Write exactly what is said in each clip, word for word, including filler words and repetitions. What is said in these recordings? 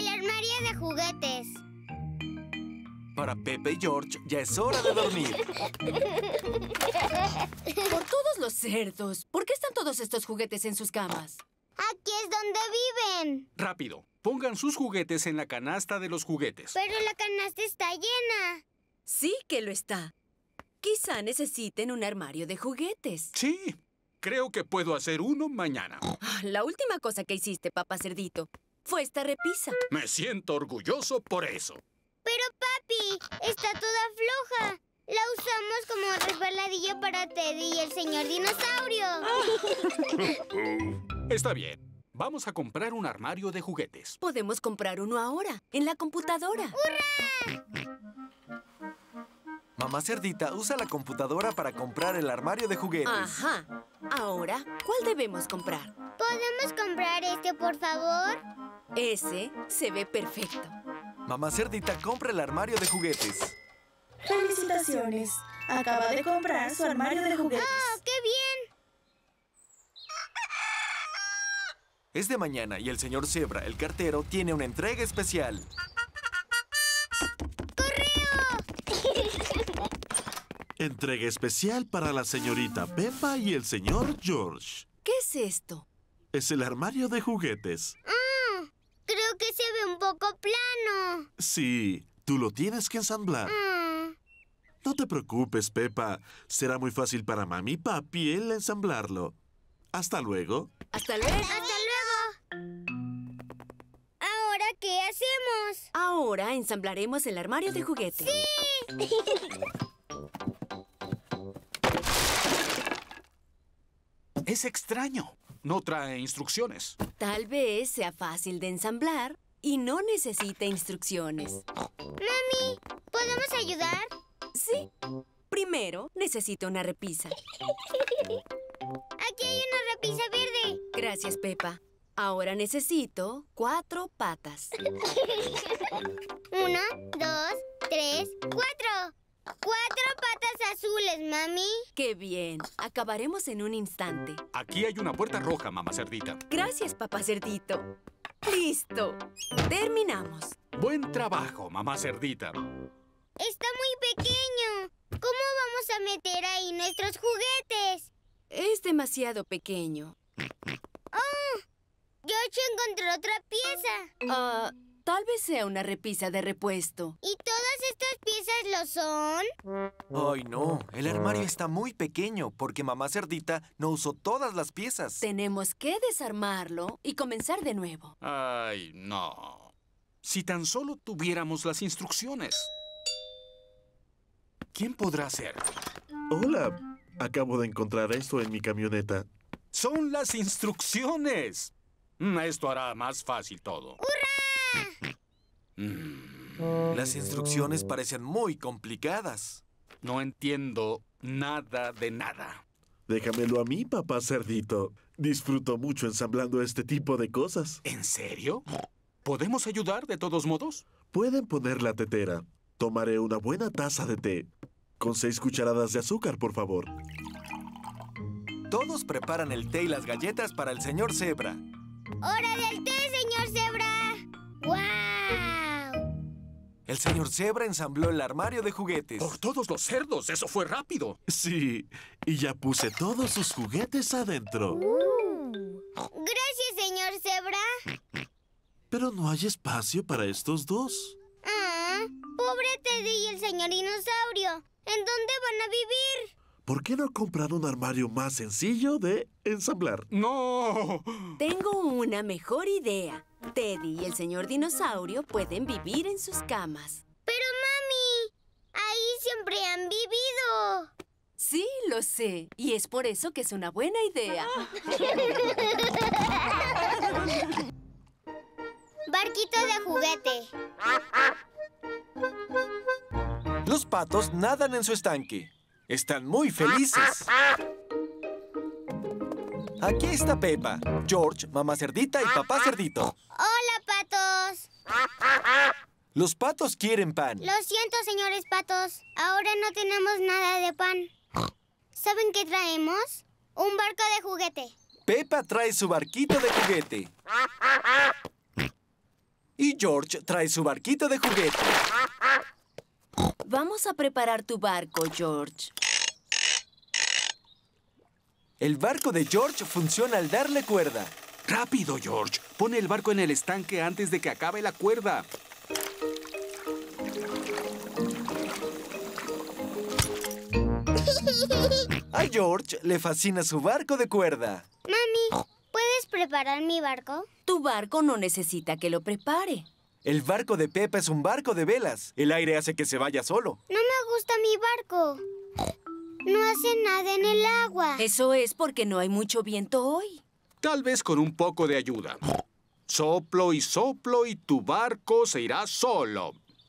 El armario de juguetes. Para Pepe y George ya es hora de dormir. Por todos los cerdos. ¿Por qué están todos estos juguetes en sus camas? Aquí es donde viven. Rápido, pongan sus juguetes en la canasta de los juguetes. Pero la canasta está llena. Sí que lo está. Quizá necesiten un armario de juguetes. Sí, creo que puedo hacer uno mañana. La última cosa que hiciste, papá cerdito, fue esta repisa. Me siento orgulloso por eso. Pero, papi, está toda floja. La usamos como resbaladillo para Teddy y el señor dinosaurio. Está bien. Vamos a comprar un armario de juguetes. Podemos comprar uno ahora, en la computadora. ¡Hurra! Mamá Cerdita usa la computadora para comprar el armario de juguetes. Ajá. Ahora, ¿cuál debemos comprar? ¿Podemos comprar este, por favor? Ese se ve perfecto. Mamá Cerdita compra el armario de juguetes. ¡Felicitaciones! Acaba de comprar su armario de juguetes. ¡Oh, qué bien! Es de mañana y el señor Zebra, el cartero, tiene una entrega especial. Entrega especial para la señorita Peppa y el señor George. ¿Qué es esto? Es el armario de juguetes. Mm, creo que se ve un poco plano. Sí, tú lo tienes que ensamblar. Mm. No te preocupes, Peppa. Será muy fácil para mami y papi el ensamblarlo. Hasta luego. ¡Hasta luego! ¡Hasta luego! ¿Ahora qué hacemos? Ahora ensamblaremos el armario de juguetes. ¡Sí! Es extraño. No trae instrucciones. Tal vez sea fácil de ensamblar y no necesite instrucciones. Mami, ¿podemos ayudar? Sí. Primero, necesito una repisa. Aquí hay una repisa verde. Gracias, Peppa. Ahora necesito cuatro patas. Uno, dos, tres, cuatro. Cuatro patas azules, mami. ¡Qué bien! Acabaremos en un instante. Aquí hay una puerta roja, mamá Cerdita. Gracias, papá cerdito. ¡Listo! Terminamos. Buen trabajo, mamá Cerdita. Está muy pequeño. ¿Cómo vamos a meter ahí nuestros juguetes? Es demasiado pequeño. ¡Oh! George encontró otra pieza. Ah, tal vez sea una repisa de repuesto. ¿Y todas estas piezas lo son? Ay, no. El armario está muy pequeño porque mamá Cerdita no usó todas las piezas. Tenemos que desarmarlo y comenzar de nuevo. Ay, no. Si tan solo tuviéramos las instrucciones. ¿Quién podrá hacer? Hola. Acabo de encontrar esto en mi camioneta. ¡Son las instrucciones! Mm, Esto hará más fácil todo. ¡Hurra! Mm, Las instrucciones parecen muy complicadas. no entiendo nada de nada. Déjamelo a mí, papá cerdito. Disfruto mucho ensamblando este tipo de cosas. ¿En serio? ¿Podemos ayudar de todos modos? Pueden poner la tetera. Tomaré una buena taza de té. Con seis cucharadas de azúcar, por favor. Todos preparan el té y las galletas para el señor Zebra. ¡Hora del té, señor Zebra! ¡Guau! El señor Zebra ensambló el armario de juguetes. ¡Por todos los cerdos! ¡Eso fue rápido! Sí, y ya puse todos sus juguetes adentro. Gracias, señor Zebra. Pero no hay espacio para estos dos. Ah, pobre Teddy y el señor dinosaurio. ¿En dónde van a vivir? ¿Por qué no comprar un armario más sencillo de ensamblar? ¡No! Tengo una mejor idea. Teddy y el señor dinosaurio pueden vivir en sus camas. Pero, mami, ahí siempre han vivido. Sí, lo sé. Y es por eso que es una buena idea. Barquito de juguete. Los patos nadan en su estanque. Están muy felices. Aquí está Peppa, George, mamá Cerdita y papá Cerdito. Hola, patos. Los patos quieren pan. Lo siento, señores patos. Ahora no tenemos nada de pan. ¿Saben qué traemos? Un barco de juguete. Peppa trae su barquito de juguete. Y George trae su barquito de juguete. Vamos a preparar tu barco, George. El barco de George funciona al darle cuerda. ¡Rápido, George! Pone el barco en el estanque antes de que acabe la cuerda. A George le fascina su barco de cuerda. Mami, ¿puedes preparar mi barco? Tu barco no necesita que lo prepare. El barco de Peppa es un barco de velas. El aire hace que se vaya solo. No me gusta mi barco. No hace nada en el agua. Eso es porque no hay mucho viento hoy. Tal vez con un poco de ayuda. Soplo y soplo y tu barco se irá solo.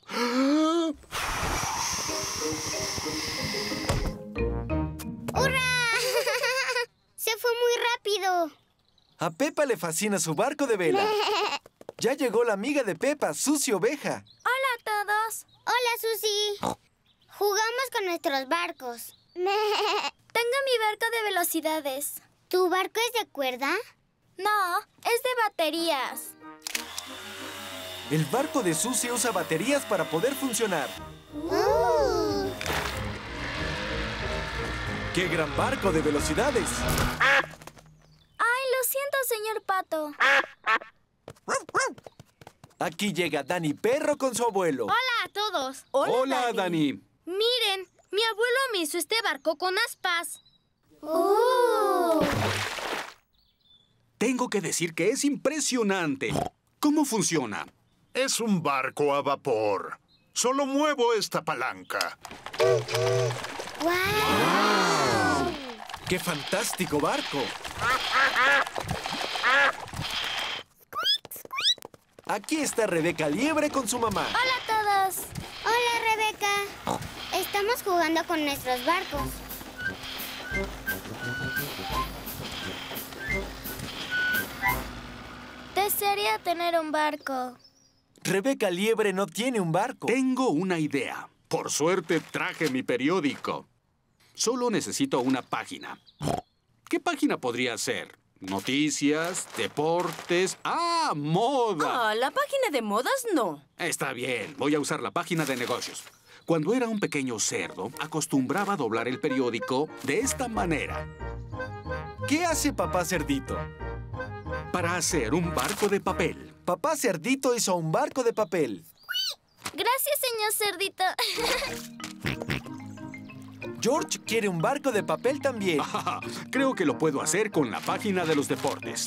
¡Hurra! Se fue muy rápido. A Peppa le fascina su barco de vela. Ya llegó la amiga de Peppa, Susie Oveja. Hola a todos. Hola, Susie. Jugamos con nuestros barcos. Tengo mi barco de velocidades. ¿Tu barco es de cuerda? No, es de baterías. El barco de Susie usa baterías para poder funcionar. Uh. ¡Qué gran barco de velocidades! Ay, lo siento, señor Pato. Aquí llega Danny Perro con su abuelo. Hola a todos. Hola, Dani. Miren, mi abuelo me hizo este barco con aspas. Uh. Tengo que decir que es impresionante. ¿Cómo funciona? Es un barco a vapor. Solo muevo esta palanca. ¡Wow! ¡Qué fantástico barco! Aquí está Rebeca Liebre con su mamá. Hola a todos. Hola, Rebeca. Estamos jugando con nuestros barcos. Desearía tener un barco. Rebeca Liebre no tiene un barco. Tengo una idea. Por suerte traje mi periódico. Solo necesito una página. ¿Qué página podría ser? Noticias, deportes... ¡Ah, moda! Ah, la página de modas no. Está bien, voy a usar la página de negocios. Cuando era un pequeño cerdo, acostumbraba a doblar el periódico de esta manera. ¿Qué hace Papá Cerdito? Para hacer un barco de papel. Papá Cerdito hizo un barco de papel. Gracias, señor Cerdito. George quiere un barco de papel también. Creo que lo puedo hacer con la página de los deportes.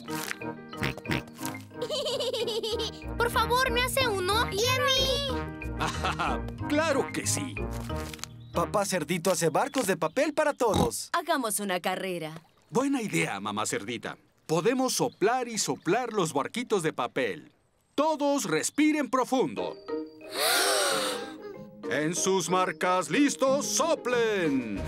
Por favor, ¿me hace uno? ¿Y a mí? ¡Claro que sí! Papá Cerdito hace barcos de papel para todos. Hagamos una carrera. Buena idea, mamá cerdita. Podemos soplar y soplar los barquitos de papel. Todos respiren profundo. En sus marcas, listos, soplen.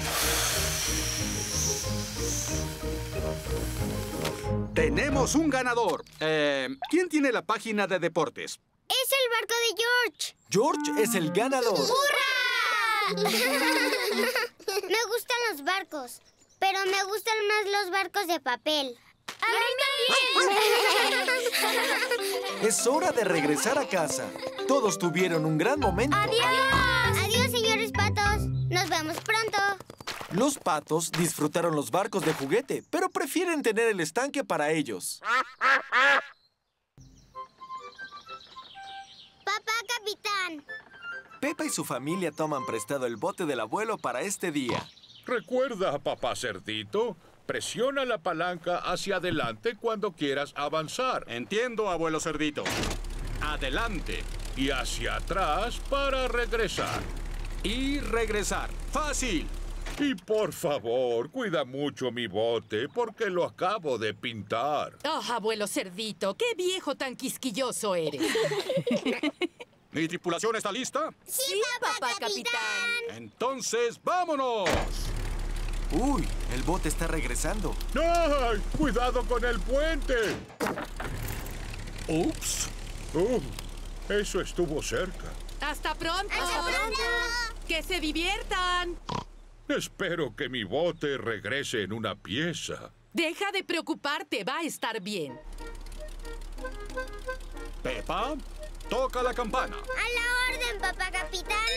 Tenemos un ganador. Eh, ¿Quién tiene la página de deportes? Es el barco de George. George es el ganador. ¡Hurra! Me gustan los barcos, pero me gustan más los barcos de papel. ¡A mí también! Es hora de regresar a casa. Todos tuvieron un gran momento. ¡Adiós! ¡Adiós, señores patos! ¡Nos vemos pronto! Los patos disfrutaron los barcos de juguete, pero prefieren tener el estanque para ellos. ¡Papá, capitán! Peppa y su familia toman prestado el bote del abuelo para este día. ¿Recuerda, papá Cerdito? Presiona la palanca hacia adelante cuando quieras avanzar. Entiendo, abuelo cerdito. Adelante. Y hacia atrás para regresar. Y regresar. ¡Fácil! Y por favor, cuida mucho mi bote porque lo acabo de pintar. Oh, abuelo cerdito, qué viejo tan quisquilloso eres. ¿Mi tripulación está lista? ¡Sí, papá, capitán! Entonces, ¡vámonos! Uy, el bote está regresando. ¡Ay! ¡Cuidado con el puente! ¡Ups! Uh, eso estuvo cerca. ¡Hasta pronto! ¡Hasta pronto! ¡Que se diviertan! Espero que mi bote regrese en una pieza. Deja de preocuparte, va a estar bien. Peppa, Toca la campana. ¡A la orden, papá capitán!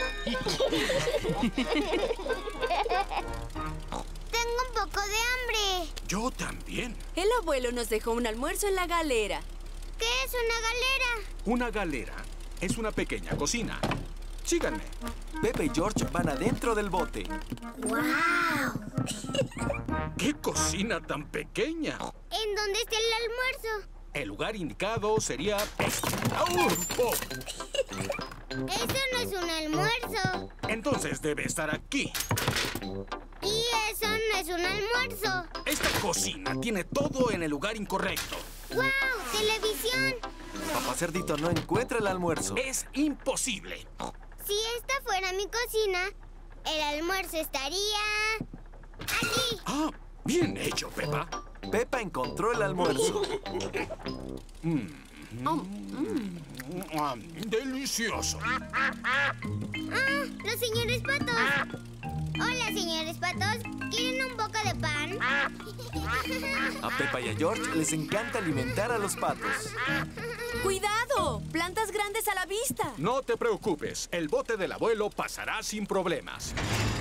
Tengo un poco de hambre. Yo también. El abuelo nos dejó un almuerzo en la galera. ¿Qué es una galera? Una galera es una pequeña cocina. Síganme. Pepe y George van adentro del bote. ¡Guau! ¡Qué cocina tan pequeña! ¿En dónde está el almuerzo? El lugar indicado sería este. ¡Au! ¡Oh! Eso no es un almuerzo. Entonces debe estar aquí. Y eso no es un almuerzo. Esta cocina tiene todo en el lugar incorrecto. ¡Guau! ¡Televisión! Papá Cerdito no encuentra el almuerzo. Es imposible. Si esta fuera mi cocina, el almuerzo estaría... ¡aquí! Ah, bien hecho, Pepa. Pepa encontró el almuerzo. Mm. Mm. Ah, delicioso. ¡Ah! ¡Los señores patos! Hola, señores patos. ¿Quieren un poco de pan? A Pepa y a George les encanta alimentar a los patos. ¡Cuidado! ¡Plantas grandes a la vista! No te preocupes. El bote del abuelo pasará sin problemas.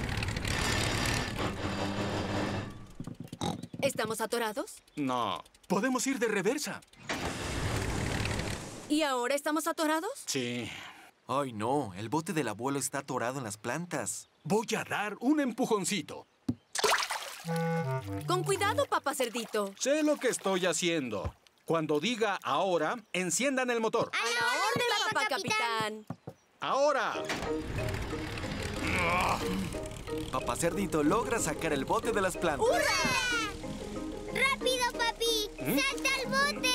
¿Estamos atorados? No. Podemos ir de reversa. ¿Y ahora estamos atorados? Sí. Ay, no. El bote del abuelo está atorado en las plantas. Voy a dar un empujoncito. Con cuidado, papá Cerdito. Sé lo que estoy haciendo. Cuando diga ahora, enciendan el motor. ¡A la orden, Papá capitán! ¡Ahora! Papá Cerdito logra sacar el bote de las plantas. ¡Hurra! ¡Rápido, papi! ¡Salta al bote!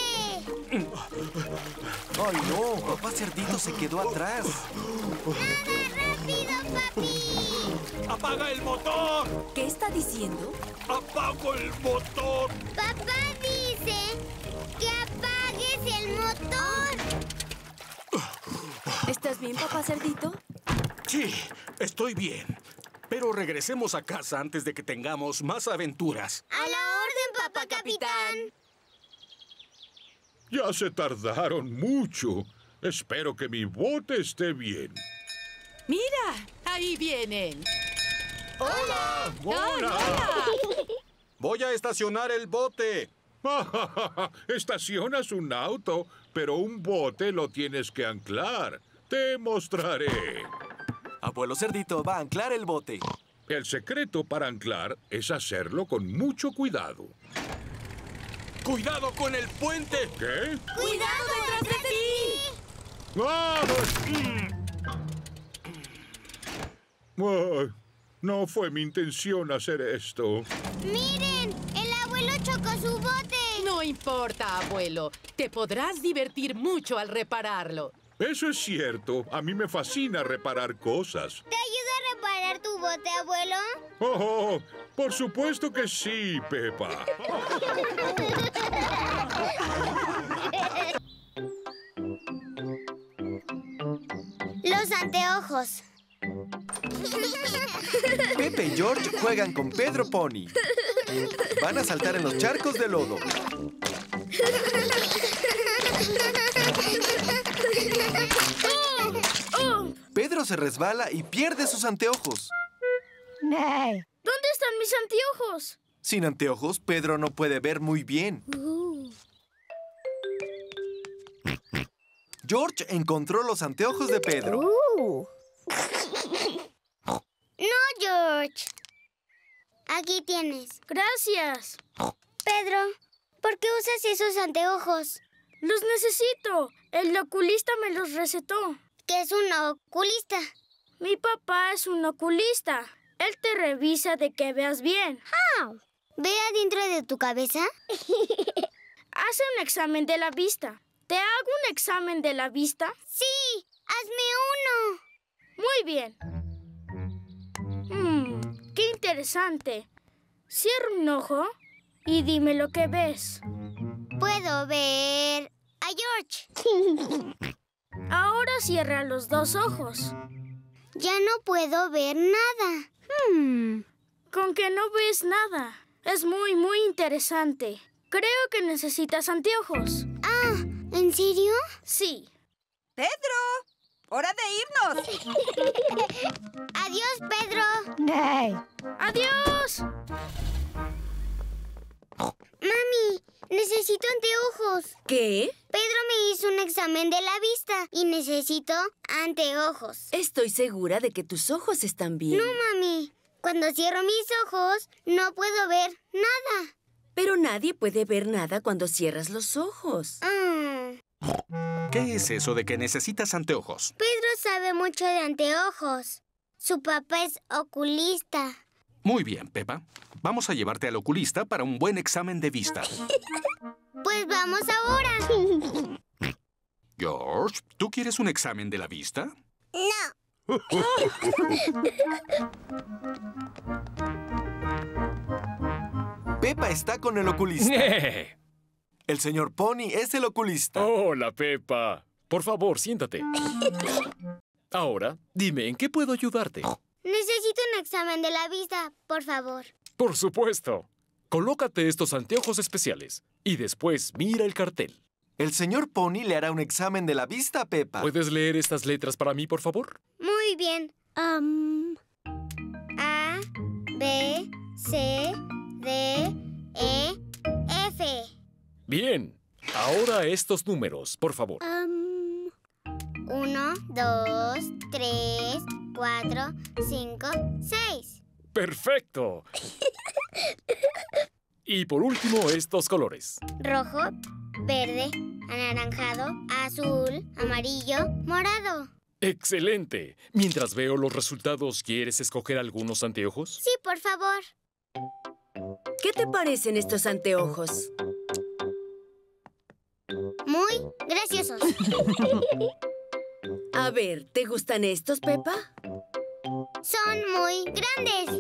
¡Ay, no! Papá Cerdito se quedó atrás. ¡Nada, rápido, papi! ¡Apaga el motor! ¿Qué está diciendo? ¡Apago el motor! Papá dice que apagues el motor. ¿Estás bien, papá Cerdito? Sí, estoy bien. Pero regresemos a casa antes de que tengamos más aventuras. ¡A la orden, papá capitán! Ya se tardaron mucho. Espero que mi bote esté bien. ¡Mira! ¡Ahí vienen! ¡Hola! ¡Hola! Voy a estacionar el bote. Estacionas un auto, pero un bote lo tienes que anclar. Te mostraré. Abuelo Cerdito va a anclar el bote. El secreto para anclar es hacerlo con mucho cuidado. ¡Cuidado con el puente! ¿Qué? ¡Cuidado detrás de ti! ¡Vamos! Ay, no fue mi intención hacer esto. ¡Miren! ¡El abuelo chocó su bote! No importa, abuelo. Te podrás divertir mucho al repararlo. Eso es cierto. A mí me fascina reparar cosas. ¿Te ayuda a reparar tu bote, abuelo? Oh, por supuesto que sí, Pepa. Los anteojos. Pepe y George juegan con Pedro Pony. Van a saltar en los charcos de lodo. Pedro se resbala y pierde sus anteojos. ¿Dónde están mis anteojos? Sin anteojos, Pedro no puede ver muy bien. George encontró los anteojos de Pedro. No, George. Aquí tienes. Gracias. Pedro, ¿por qué usas esos anteojos? Los necesito. El oculista me los recetó. ¿Qué es un oculista? Mi papá es un oculista. Él te revisa de que veas bien. How? ¿Ve adentro de tu cabeza? Hace un examen de la vista. ¿Te hago un examen de la vista? Sí, hazme uno. Muy bien. Hmm, qué interesante. Cierra un ojo y dime lo que ves. Puedo ver a George. Ahora cierra los dos ojos. Ya no puedo ver nada. Hmm, con que no ves nada. Es muy, muy interesante. Creo que necesitas anteojos. Ah, ¿en serio? Sí. ¡Pedro! ¡Hora de irnos! ¡Adiós, Pedro! ¡Adiós! Mami, necesito anteojos. ¿Qué? Pedro me hizo un examen de la vista y necesito anteojos. Estoy segura de que tus ojos están bien. No, mami. Cuando cierro mis ojos, no puedo ver nada. Pero nadie puede ver nada cuando cierras los ojos. Mm. ¿Qué es eso de que necesitas anteojos? Pedro sabe mucho de anteojos. Su papá es oculista. Muy bien, Peppa. Vamos a llevarte al oculista para un buen examen de vista. Pues vamos ahora. George, ¿tú quieres un examen de la vista? No. Peppa está con el oculista. El señor Pony es el oculista. Hola, Peppa. Por favor, siéntate. Ahora, dime, ¿en qué puedo ayudarte? Necesito un examen de la vista, por favor. Por supuesto. Colócate estos anteojos especiales y después mira el cartel. El señor Pony le hará un examen de la vista a Peppa. ¿Puedes leer estas letras para mí, por favor? Muy bien. Um, A, B, C, D, E, F. Bien. Ahora estos números, por favor. Um, uno, dos, tres, cuatro, cinco, seis. ¡Perfecto! Y por último, estos colores. Rojo, verde, anaranjado, azul, amarillo, morado. ¡Excelente! Mientras veo los resultados, ¿quieres escoger algunos anteojos? Sí, por favor. ¿Qué te parecen estos anteojos? Muy graciosos. A ver, ¿te gustan estos, Peppa? Son muy grandes.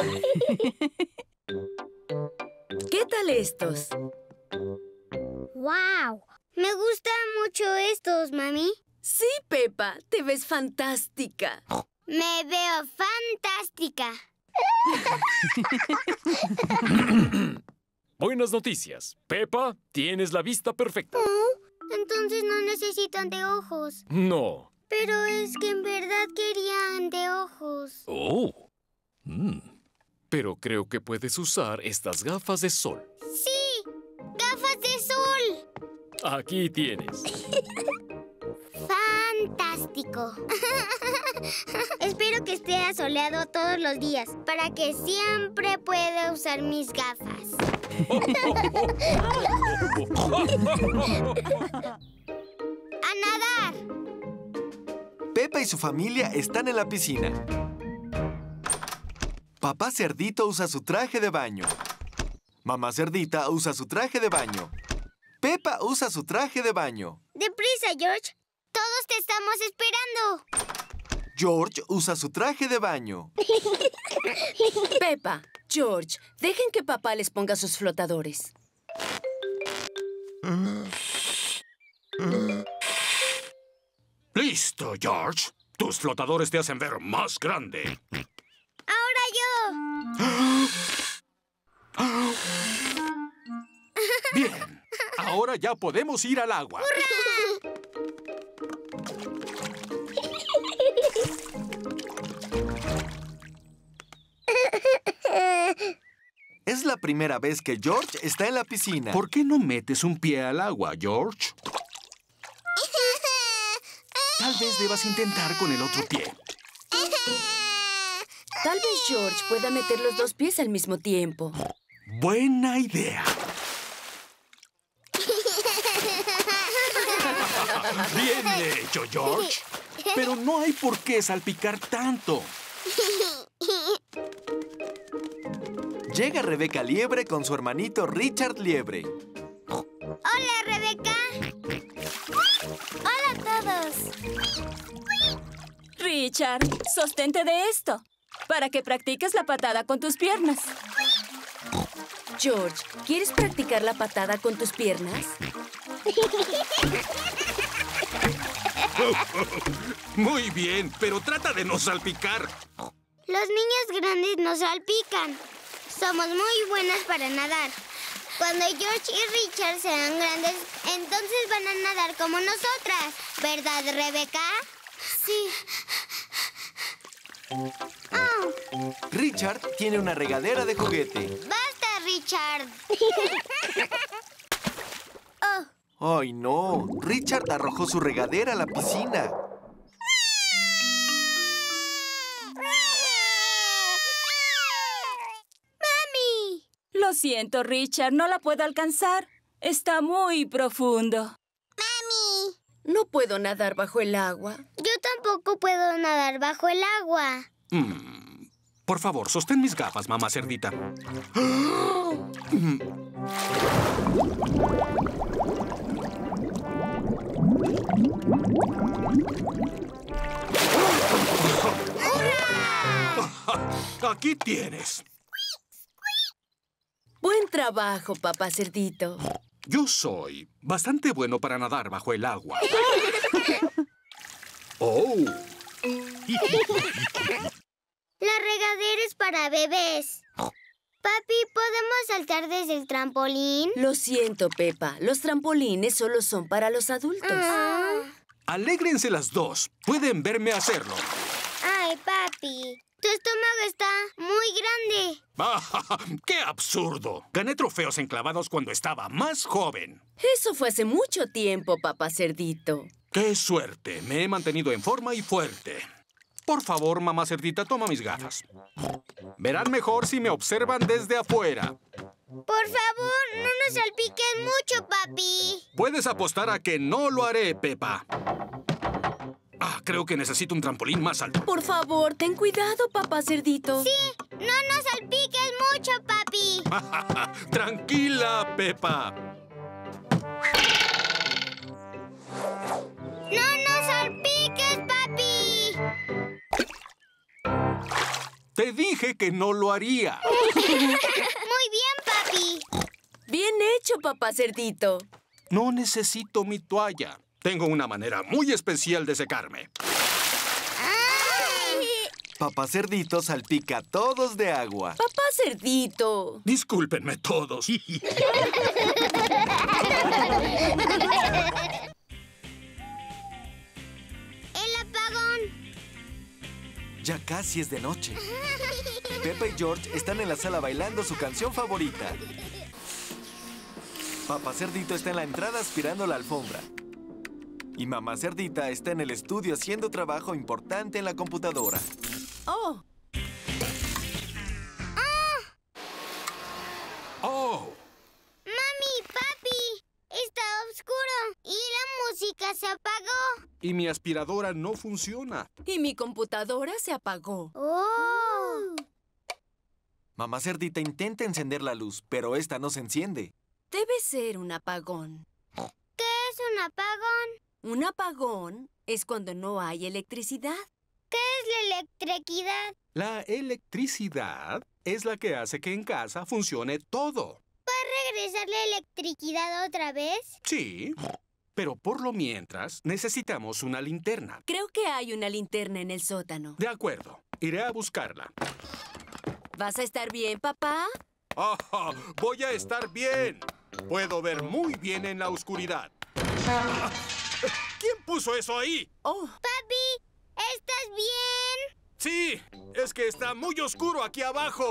¿Qué tal estos? ¡Wow! Me gustan mucho estos, mami. Sí, Peppa, te ves fantástica. Me veo fantástica. Buenas noticias. Peppa, tienes la vista perfecta. Oh, entonces no necesito anteojos. No. Pero es que en verdad quería anteojos. Oh. Mm. Pero creo que puedes usar estas gafas de sol. ¡Sí! ¡Gafas de sol! Aquí tienes. ¡Fantástico! Espero que esté asoleado todos los días para que siempre pueda usar mis gafas. ¡A nadar! Peppa y su familia están en la piscina. Papá Cerdito usa su traje de baño. Mamá Cerdita usa su traje de baño. Peppa usa su traje de baño. ¡Deprisa, George! ¡Todos te estamos esperando! George usa su traje de baño. Peppa, George, dejen que papá les ponga sus flotadores. ¡Listo, George! Tus flotadores te hacen ver más grande. ¡Ahora yo! Bien. Ahora ya podemos ir al agua. ¡Hurra! Es la primera vez que George está en la piscina. ¿Por qué no metes un pie al agua, George? Tal vez debas intentar con el otro pie. Tal vez George pueda meter los dos pies al mismo tiempo. Buena idea. Bien hecho, George. Pero no hay por qué salpicar tanto. Llega Rebeca Liebre con su hermanito Richard Liebre. ¡Hola, Rebeca! ¡Hola a todos! Richard, sostente de esto, para que practiques la patada con tus piernas. George, ¿quieres practicar la patada con tus piernas? Muy bien, pero trata de no salpicar. Los niños grandes nos salpican. Somos muy buenas para nadar. Cuando George y Richard sean grandes, entonces van a nadar como nosotras. ¿Verdad, Rebeca? Sí. Oh. Richard tiene una regadera de juguete. ¡Basta, Richard! Oh. ¡Ay, no! Richard arrojó su regadera a la piscina. ¡Mami! Lo siento, Richard. No la puedo alcanzar. Está muy profundo. ¡Mami! No puedo nadar bajo el agua. Yo tampoco puedo nadar bajo el agua. Mm. Por favor, sostén mis gafas, mamá cerdita. Aquí tienes. Buen trabajo, papá cerdito. Yo soy bastante bueno para nadar bajo el agua. ¡Oh! La regadera es para bebés. Papi, ¿podemos saltar desde el trampolín? Lo siento, Pepa. Los trampolines solo son para los adultos. Ah. Alégrense las dos. Pueden verme hacerlo. Ay, papi. Tu estómago está muy grande. ¡Qué absurdo! Gané trofeos enclavados cuando estaba más joven. Eso fue hace mucho tiempo, papá cerdito. ¡Qué suerte! Me he mantenido en forma y fuerte. Por favor, mamá cerdita, toma mis gafas. Verán mejor si me observan desde afuera. Por favor, no nos salpiques mucho, papi. Puedes apostar a que no lo haré, Pepa. Ah, creo que necesito un trampolín más alto. Por favor, ten cuidado, papá cerdito. Sí, no nos salpiques mucho, papi. Tranquila, Pepa. ¡No nos salpiques, papi! Te dije que no lo haría. Muy bien, papi. Bien hecho, papá cerdito. No necesito mi toalla. Tengo una manera muy especial de secarme. ¡Ay! Papá Cerdito salpica a todos de agua. Papá Cerdito. Discúlpenme todos. ¡El apagón! Ya casi es de noche. Peppa y George están en la sala bailando su canción favorita. Papá Cerdito está en la entrada aspirando la alfombra. Y mamá Cerdita está en el estudio haciendo trabajo importante en la computadora. ¡Oh! ¡Oh! ¡Oh! ¡Mami, papi! Está oscuro y la música se apagó. Y mi aspiradora no funciona. Y mi computadora se apagó. ¡Oh! Mamá Cerdita intenta encender la luz, pero esta no se enciende. Debe ser un apagón. ¿Qué es un apagón? Un apagón es cuando no hay electricidad. ¿Qué es la electricidad? La electricidad es la que hace que en casa funcione todo. ¿Puedes regresar la electricidad otra vez? Sí, pero por lo mientras necesitamos una linterna. Creo que hay una linterna en el sótano. De acuerdo, iré a buscarla. ¿Vas a estar bien, papá? Oh, voy a estar bien. Puedo ver muy bien en la oscuridad. ¿Quién puso eso ahí? Oh. Papi, ¿estás bien? Sí, es que está muy oscuro aquí abajo.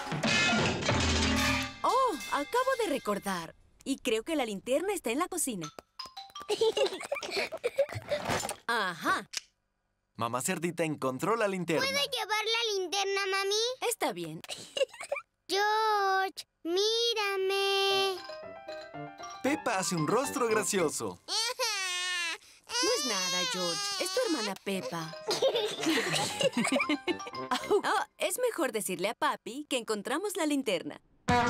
Oh, acabo de recordar. Y creo que la linterna está en la cocina. Ajá. Mamá Cerdita encontró la linterna. ¿Puedo llevar la linterna, mami? Está bien. George, mírame. Peppa hace un rostro gracioso. No es nada, George. Es tu hermana Peppa. Oh, es mejor decirle a papi que encontramos la linterna.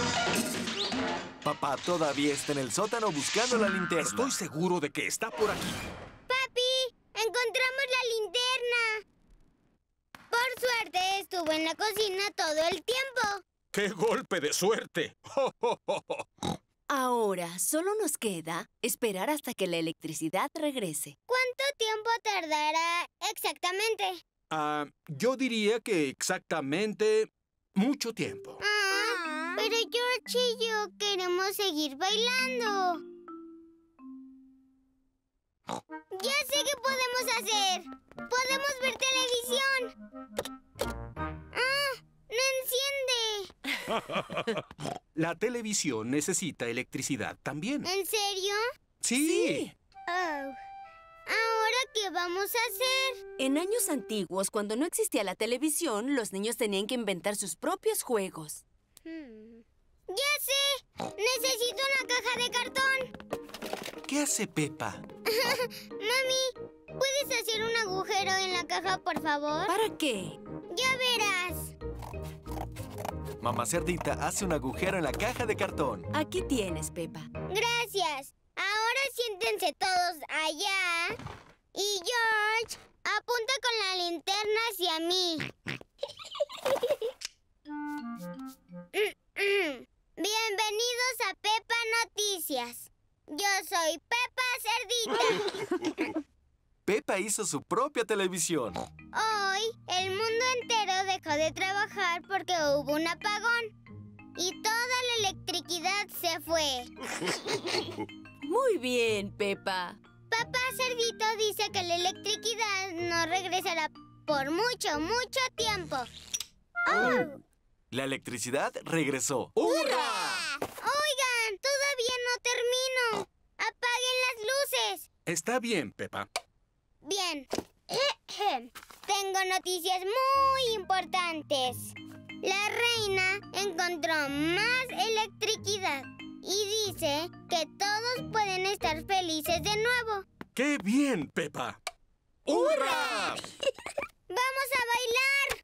Papá todavía está en el sótano buscando la linterna. Estoy seguro de que está por aquí. Papi, encontramos la linterna. Por suerte estuvo en la cocina todo el tiempo. ¡Qué golpe de suerte! Ahora solo nos queda esperar hasta que la electricidad regrese. ¿Cuánto tiempo tardará exactamente? Ah, yo diría que exactamente mucho tiempo. Ah. Pero George y yo queremos seguir bailando. Ya sé qué podemos hacer. Podemos ver televisión. ¡Ah! ¡No enciende! La televisión necesita electricidad también. ¿En serio? Sí. Oh. ¿Ahora qué vamos a hacer? En años antiguos, cuando no existía la televisión, los niños tenían que inventar sus propios juegos. Hmm. ¡Ya sé! ¡Necesito una caja de cartón! ¿Qué hace Peppa? Mami, ¿puedes hacer un agujero en la caja, por favor? ¿Para qué? ¡Ya verás! Mamá Cerdita hace un agujero en la caja de cartón. Aquí tienes, Peppa. Gracias. Ahora siéntense todos allá. Y George, apunta con la linterna hacia mí. Bienvenidos a Peppa Noticias. Yo soy Peppa Cerdita. Peppa hizo su propia televisión. Hoy, el mundo entero dejó de trabajar porque hubo un apagón. Y toda la electricidad se fue. Muy bien, Peppa. Papá Cerdito dice que la electricidad no regresará por mucho, mucho tiempo. ¡Oh! La electricidad regresó. ¡Hurra! Oigan, todavía no termino. ¡Apaguen las luces! Está bien, Peppa. Bien. Tengo noticias muy importantes. La reina encontró más electricidad y dice que todos pueden estar felices de nuevo. ¡Qué bien, Peppa! ¡Hurra! ¡Vamos a bailar!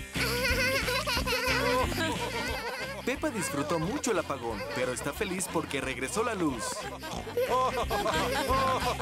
Peppa disfrutó mucho el apagón, pero está feliz porque regresó la luz.